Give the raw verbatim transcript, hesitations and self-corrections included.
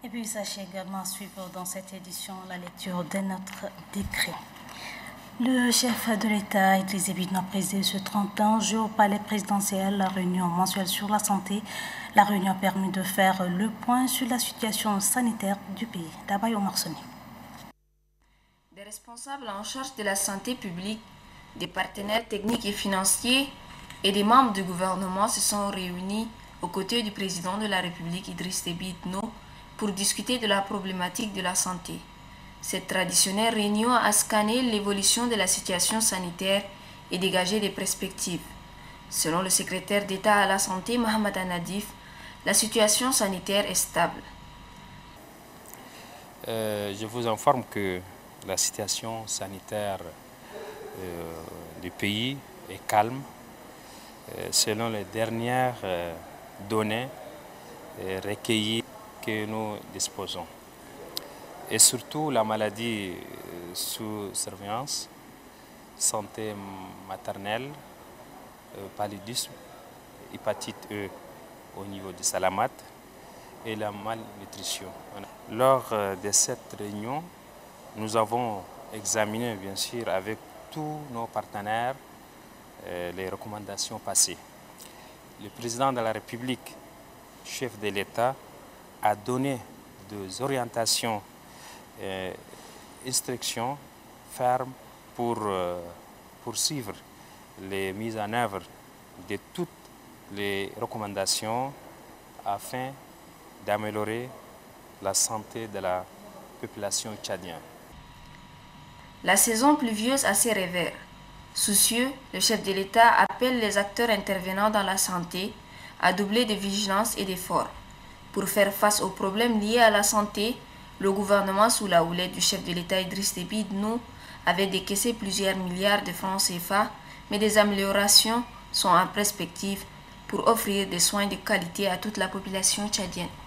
Et puis sachez également suivre dans cette édition la lecture de notre décret. Le chef de l'État, Idriss Déby, a présidé ce trente et un juillet au palais présidentiel la réunion mensuelle sur la santé. La réunion a permis de faire le point sur la situation sanitaire du pays. Dabayo Marsoni. Des responsables en charge de la santé publique, des partenaires techniques et financiers et des membres du gouvernement se sont réunis aux côtés du président de la République, Idriss Déby Itno, pour discuter de la problématique de la santé. Cette traditionnelle réunion a scanné l'évolution de la situation sanitaire et dégagé des perspectives. Selon le secrétaire d'État à la santé, Mohamed Anadif, la situation sanitaire est stable. Euh, je vous informe que la situation sanitaire euh, du pays est calme. Euh, selon les dernières euh, données euh, recueillies que nous disposons. Et surtout la maladie euh, sous surveillance, santé maternelle, euh, paludisme, hépatite E au niveau du Salamat et la malnutrition. Lors euh, de cette réunion, nous avons examiné bien sûr avec tous nos partenaires euh, les recommandations passées. Le président de la République, chef de l'État, a donné des orientations et instructions fermes pour euh, poursuivre les mises en œuvre de toutes les recommandations afin d'améliorer la santé de la population tchadienne. La saison pluvieuse a ses revers. Soucieux, le chef de l'État appelle les acteurs intervenant dans la santé à doubler de vigilance et d'efforts. Pour faire face aux problèmes liés à la santé, le gouvernement sous la houlette du chef de l'État Idriss Déby Itno avait décaissé plusieurs milliards de francs C F A, mais des améliorations sont en perspective pour offrir des soins de qualité à toute la population tchadienne.